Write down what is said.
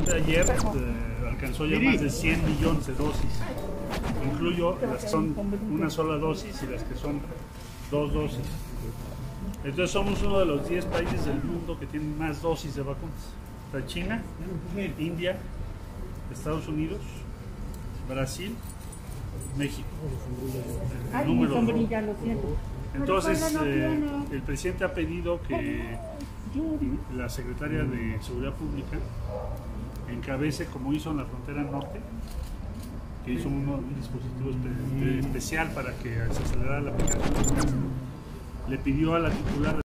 Ayer alcanzó ya más de 100 millones de dosis. Incluyo las que son una sola dosis y las que son dos dosis. Entonces somos uno de los 10 países del mundo que tienen más dosis de vacunas. Está China, India, Estados Unidos, Brasil, México. El número 2. Entonces el presidente ha pedido que la secretaria de Seguridad Pública encabece, como hizo en la frontera norte, que hizo un dispositivo especial para que se acelerara la aplicación. Le pidió a la titular